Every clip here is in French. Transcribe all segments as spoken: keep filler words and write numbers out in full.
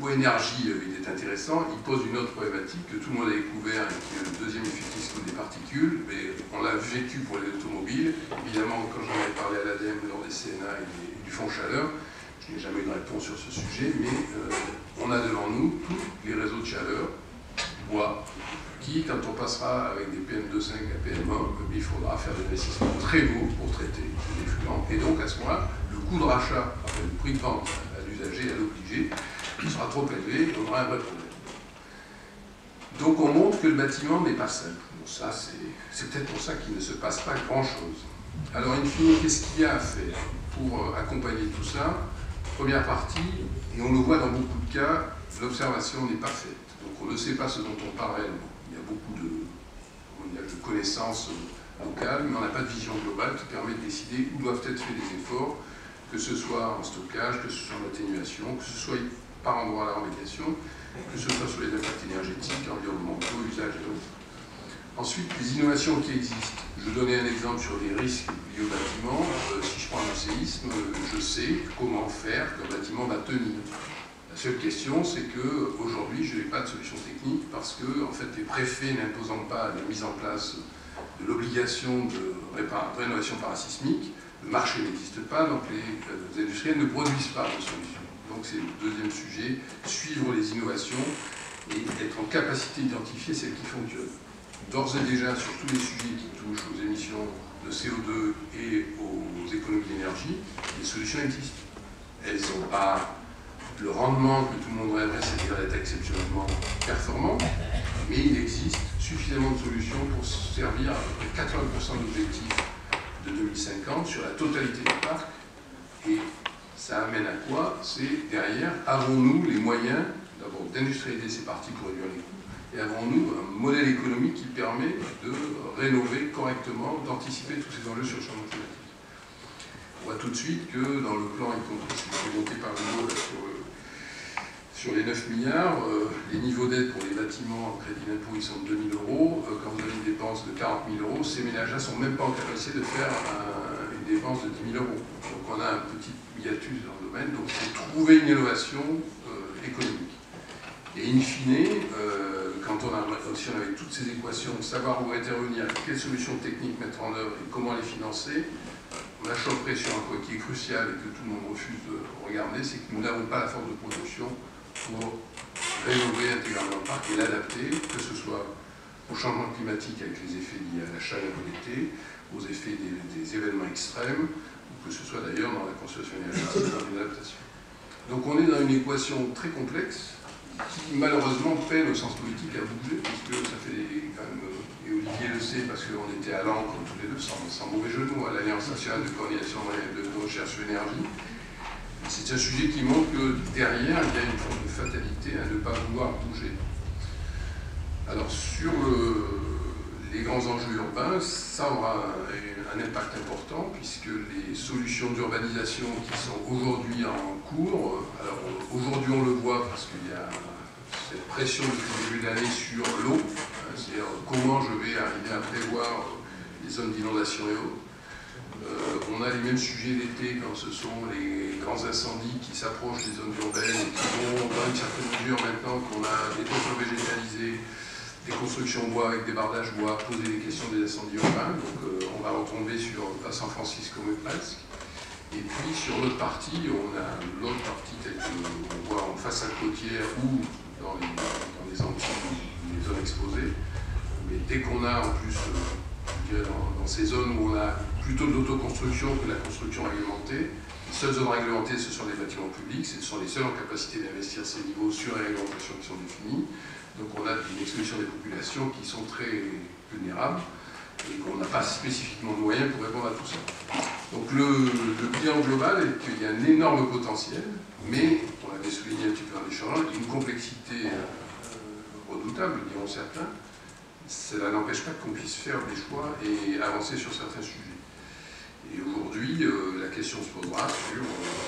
niveau énergie, il est intéressant. Il pose une autre problématique que tout le monde a découvert, et qui est le deuxième effet fiscal des particules. Mais on l'a vécu pour les automobiles. Évidemment, quand j'en avais parlé à l'A D E M lors des C N A et, des, et du Fonds Chaleur, je n'ai jamais eu de réponse sur ce sujet, mais euh, on a devant nous tous les réseaux de chaleur, bois, qui, quand on passera avec des P M deux virgule cinq à P M un, il faudra faire des investissements très lourds pour traiter les effluents. Et donc, à ce moment-là, le coût de rachat, enfin, le prix de vente à l'usager, à l'obligé, sera trop élevé et on aura un vrai problème. Donc, on montre que le bâtiment n'est pas simple. Bon, ça, c'est peut-être pour ça qu'il ne se passe pas grand-chose. Alors, in fine, qu'est-ce qu'il y a à faire pour accompagner tout ça? Première partie, et on le voit dans beaucoup de cas, l'observation n'est pas faite. Donc, on ne sait pas ce dont on parle réellement. Il y a beaucoup de, de connaissances locales, mais on n'a pas de vision globale qui permet de décider où doivent être faits les efforts, que ce soit en stockage, que ce soit en atténuation, que ce soit par endroit à la remédiation, que ce soit sur les impacts énergétiques, environnementaux, usages et autres. Ensuite, les innovations qui existent. Je donnais un exemple sur les risques liés au bâtiment. Euh, si je prends un séisme, je sais comment faire qu'un bâtiment va tenir. La seule question, c'est qu'aujourd'hui, je n'ai pas de solution technique parce que en fait, les préfets n'imposant pas la mise en place de l'obligation de rénovation parasismique, le marché n'existe pas, donc les, les industriels ne produisent pas de solutions. Donc c'est le deuxième sujet, suivre les innovations et être en capacité d'identifier celles qui fonctionnent. D'ores et déjà, sur tous les sujets qui touchent aux émissions de C O deux et aux économies d'énergie, les solutions existent. Elles n'ont pas le rendement que tout le monde rêverait, c'est-à-dire d'être exceptionnellement performant, mais il existe suffisamment de solutions pour servir à peu près quatre-vingts pour cent d'objectifs de deux mille cinquante sur la totalité du parc. Et ça amène à quoi? C'est derrière, avons-nous les moyens d'abord d'industrialiser ces parties pour réduire les coûts, et avons-nous un modèle économique qui permet de rénover correctement, d'anticiper tous ces enjeux sur le changement climatique. On voit tout de suite que dans le plan, y compris ce qui est monté par le mot sur, sur les neuf milliards, euh, les niveaux d'aide pour les bâtiments en crédit d'impôt, ils sont de deux mille euros. Euh, quand vous avez une dépense de quarante mille euros, ces ménages-là ne sont même pas en capacité de faire un, une dépense de dix mille euros. Donc on a un petit hiatus dans le domaine. Donc il faut trouver une innovation euh, économique. Et in fine, euh, quand on a réussi avec toutes ces équations, savoir où intervenir, quelles solutions techniques mettre en œuvre et comment les financer, on a chopé sur un point qui est crucial et que tout le monde refuse de regarder, c'est que nous n'avons pas la force de production pour rénover intégralement le parc et l'adapter, que ce soit au changement climatique avec les effets liés à la chaleur de l'été, aux effets des, des événements extrêmes, ou que ce soit d'ailleurs dans la consommation énergétique, dans une adaptation. Donc on est dans une équation très complexe, qui malheureusement peine au sens politique à bouger, puisque ça fait des, quand même, et Olivier le sait, parce qu'on était à l'encre tous les deux, sans, sans mauvais jeu de mots, à l'Alliance nationale de coordination de, de recherche sur l'énergie. C'est un sujet qui montre que derrière, il y a une forme de fatalité à ne pas vouloir bouger. Alors sur le, les grands enjeux urbains, ça aura un, un impact important, puisque les solutions d'urbanisation qui sont aujourd'hui en cours, alors aujourd'hui on le voit parce qu'il y a cette pression depuis le début de l'année sur l'eau, c'est-à-dire comment je vais arriver à prévoir les zones d'inondation et autres. Euh, on a les mêmes sujets l'été quand ce sont les grands incendies qui s'approchent des zones urbaines et qui vont dans une certaine mesure maintenant qu'on a des toitures végétalisées, des constructions bois avec des bardages bois, poser des questions des incendies urbains. Donc euh, on va retomber sur à San Francisco mais presque. Et puis sur l'autre partie, on a l'autre partie telle qu'on voit en façade côtière ou dans les, dans les Antilles, les zones exposées. Mais dès qu'on a en plus, euh, je dirais dans, dans ces zones où on a plutôt de l'autoconstruction que de la construction réglementée, les seules zones réglementées, ce sont les bâtiments publics, ce sont les seuls en capacité d'investir ces niveaux sur les réglementations qui sont définies. Donc on a une exclusion des populations qui sont très vulnérables et qu'on n'a pas spécifiquement de moyens pour répondre à tout ça. Donc le, le bilan global est qu'il y a un énorme potentiel, mais, on l'avait souligné un petit peu en échange, une complexité euh, redoutable, diront certains. Cela n'empêche pas qu'on puisse faire des choix et avancer sur certains sujets. Et aujourd'hui, euh, la question se posera sur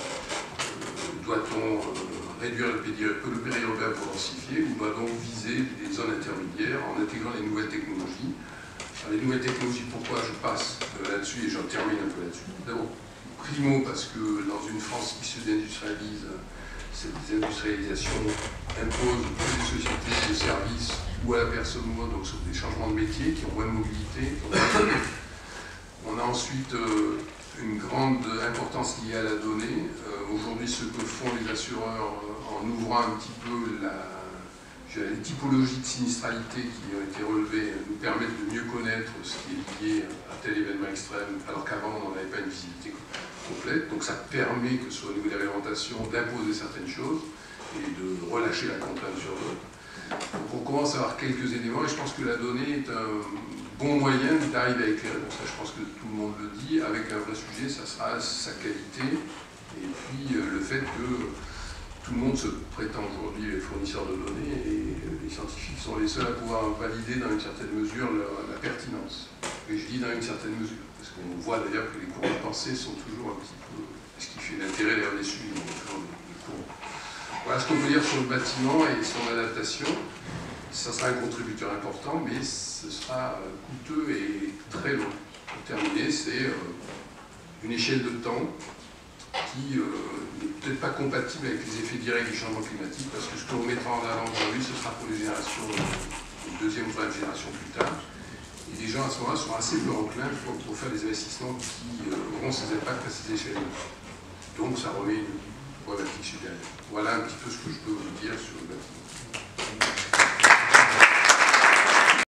euh, doit-on euh, réduire le, le périurbain pour densifier ou doit-on viser des zones intermédiaires en intégrant les nouvelles technologies. Alors, les nouvelles technologies, pourquoi je passe euh, là-dessus et j'en termine un peu là-dessus. D'abord, primo, parce que dans une France qui se déindustrialise, cette désindustrialisation impose plus de sociétés de services ou à la personne ou autre, donc sur des changements de métier qui ont moins de mobilité. On a ensuite euh, une grande importance liée à la donnée. Euh, Aujourd'hui, ce que font les assureurs euh, en ouvrant un petit peu la, les typologies de sinistralité qui ont été relevées nous permettent de mieux connaître ce qui est lié à tel événement extrême, alors qu'avant on n'en avait pas une visibilité complète. Donc ça permet, que ce soit au niveau des réglementations, d'imposer certaines choses et de relâcher la contrainte sur d'autres. Donc on commence à avoir quelques éléments et je pense que la donnée est un bon moyen d'arriver à éclairer. Donc ça, je pense que tout le monde le dit. Avec un vrai sujet, ça sera sa qualité et puis euh, le fait que tout le monde se prétend aujourd'hui les fournisseurs de données et les scientifiques sont les seuls à pouvoir valider dans une certaine mesure la, la pertinence. Et je dis dans une certaine mesure, parce qu'on voit d'ailleurs que les courants de pensée sont toujours un petit peu, ce qui fait l'intérêt d'ailleurs des suivis, les courants. Voilà ce qu'on peut dire sur le bâtiment et son adaptation. Ça sera un contributeur important, mais ce sera coûteux et très long. Pour terminer, c'est une échelle de temps qui euh, n'est peut-être pas compatible avec les effets directs du changement climatique, parce que ce qu'on mettra en avant aujourd'hui, ce sera pour les générations, les deuxième ou troisième générations plus tard. Et les gens à ce moment-là sont assez peu enclins pour, pour faire des investissements qui euh, auront ces impacts à ces échelles. Donc ça remet une problématique supérieure. Voilà un petit peu ce que je peux vous dire sur le bâtiment.